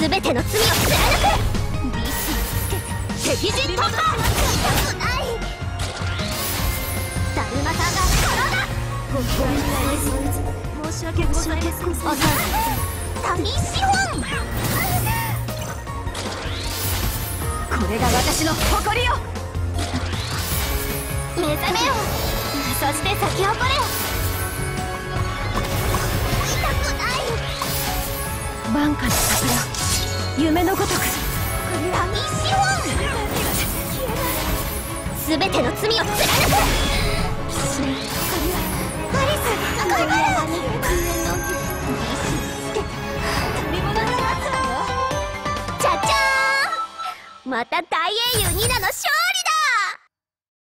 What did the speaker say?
全ての罪を貫く。利子つけて敵陣突破。痛くない。だるまさんが体だ。申し訳ございません。旅資本。これが私の誇りよ。目覚めよ。そして咲き誇れよ。痛くない。晩夏の桜、夢のごとく。旅資本。全ての罪を貫く。アリス、頑張れ。チャチャーン。また大英雄ニナの勝